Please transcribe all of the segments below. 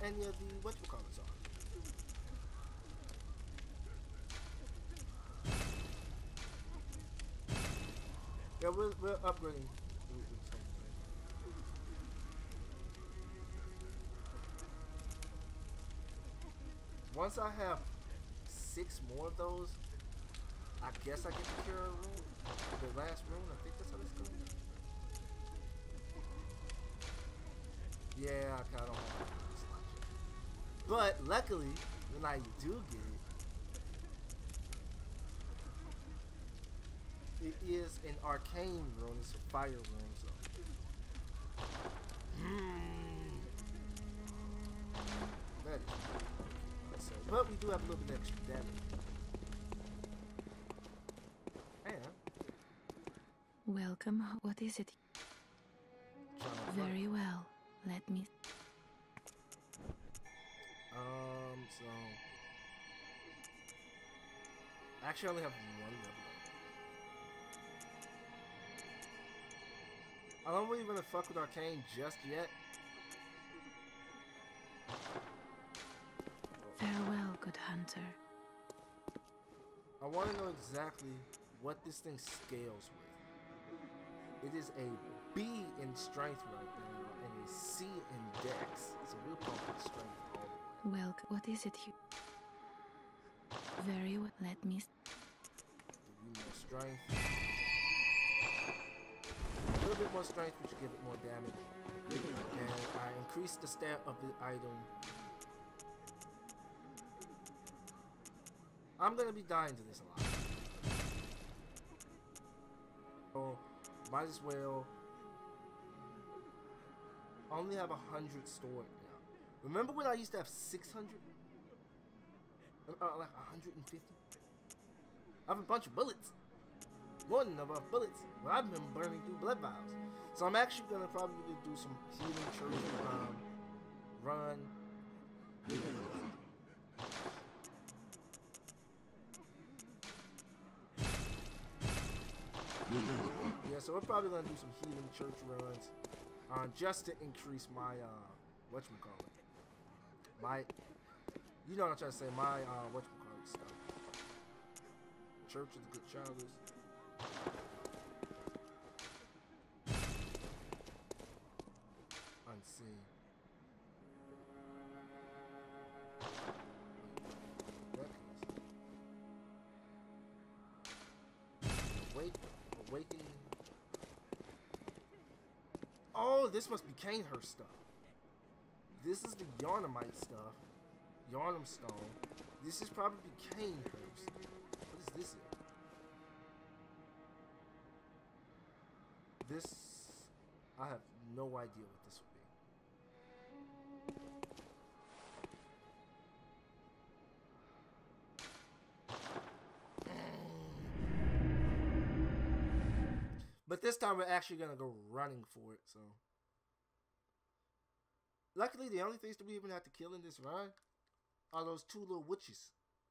any of the whatchamacallits are. Yeah, we're upgrading. Once I have 6 more of those, I guess I get to cure a rune. The last rune, I think that's how it's going. Yeah, I kind of don't have this logic. But luckily, when I do get it, it is an arcane rune. It's a fire rune, so. That is. But we do have a little bit extra damage. And welcome. What is it? Very well. Let me. So actually, I only have 1 level up. I don't really want to fuck with arcane just yet. Farewell, good hunter. I want to know exactly what this thing scales with. It is a B in strength right now and a C in dex. So we'll pump strength all the way. Well, what is it? Very well. Let me. Give you more strength. A little bit more strength, which give it more damage. And I increase the stat of the item. I'm gonna be dying to this a lot. So, might as well. I only have 100 stored now. Remember when I used to have 600? Like 150? I have a bunch of bullets. More than enough bullets. But I've been burning through blood vials. So I'm actually gonna probably do some healing church run. Yeah, so we're probably gonna do some healing church runs, just to increase my whatchamacallit, my, you know what I'm trying to say, my whatchamacallit stuff. Church of the Good Childers. Unseen. Awakening. Oh, this must be Canehurst stuff. This is the Yarnamite stuff. Yarnum Stone. This is probably Canehurst. What is this? This, I have no idea what this would be. But this time we're actually gonna go running for it, so. Luckily, the only things that we even have to kill in this run are those 2 little witches.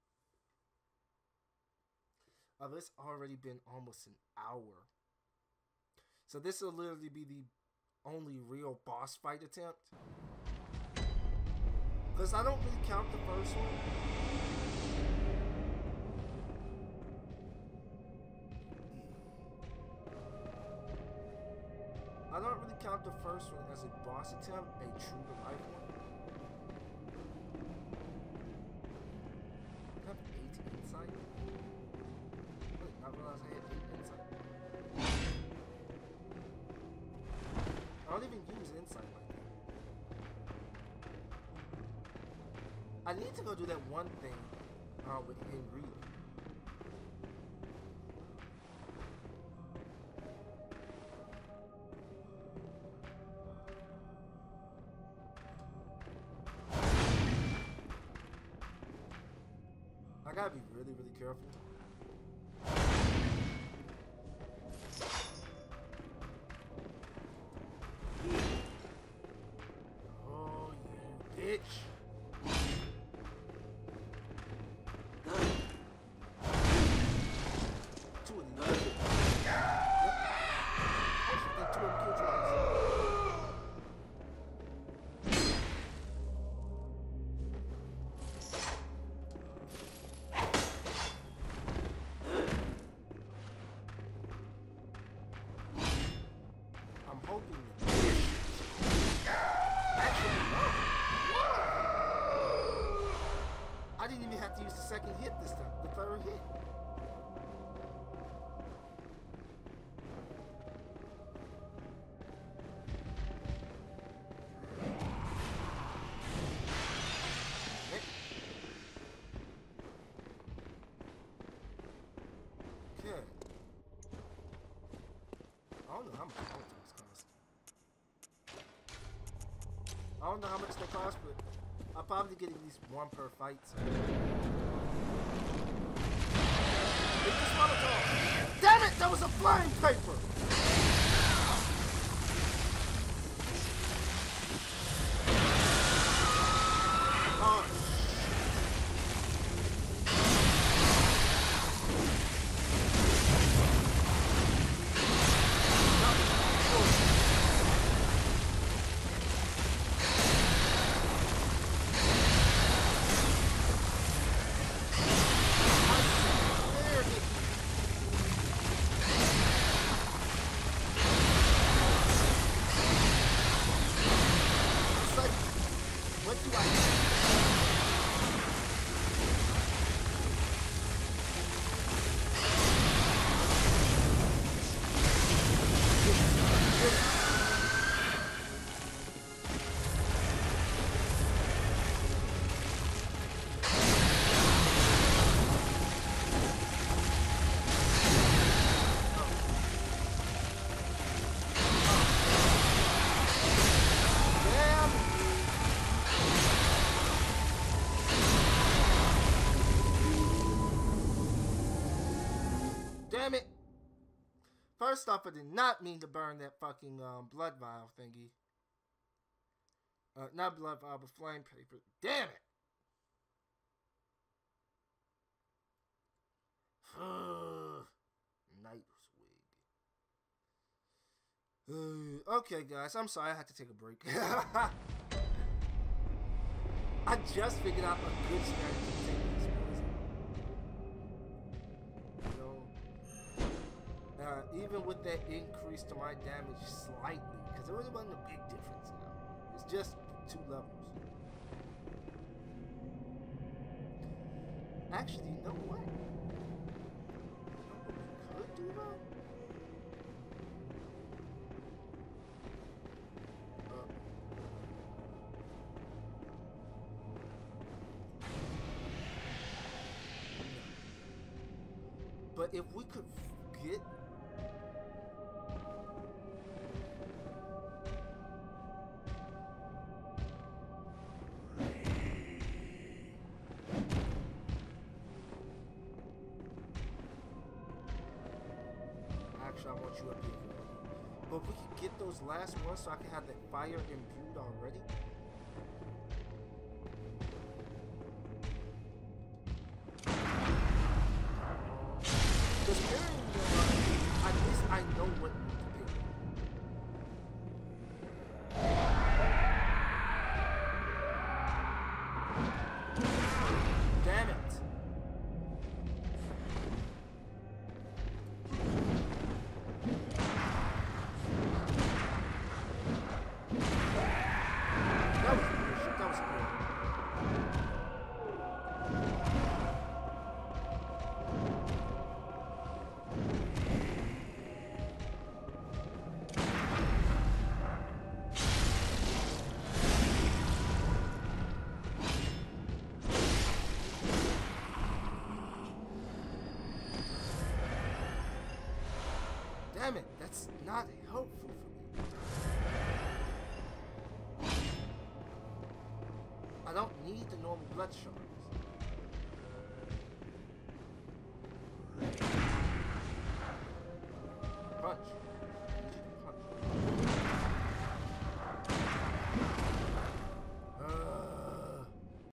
It's already been almost an hour. So this will literally be the only real boss fight attempt. Because I don't really count the first one. I don't really count the first one as a boss attempt, a true to life one. I have 8 insight. Wait, I realized I had 8 insight. I don't even use insight like that. I need to go do that one thing with Henry. I gotta be really, really careful. Oh, you bitch. Two of these. Yep. Actually, think 2 of them killed twice. have to use the second hit this time. The third hit. Okay. I don't know how much those cost. I don't know how much they cost, but I'll probably get at least one per fight. So. It's just one at all. Damn it! That was a flying paper! Oh. Damn it! First off, I did not mean to burn that fucking blood vial thingy. Not blood vial, but flame paper. Damn it! Knight's wig. Okay, guys, I'm sorry I had to take a break. I just figured out a good strategy to take this poison. Even with that increase to my damage slightly, because there really wasn't a big difference now. It's just 2 levels. Actually, you know what? You know what we could do though? But if we could get I want you up here. But we can get those last ones so I can have that fire imbued already. Because at least I know what to pick. Damn it. Damn it, that's not helpful for me. I don't need the normal blood shard.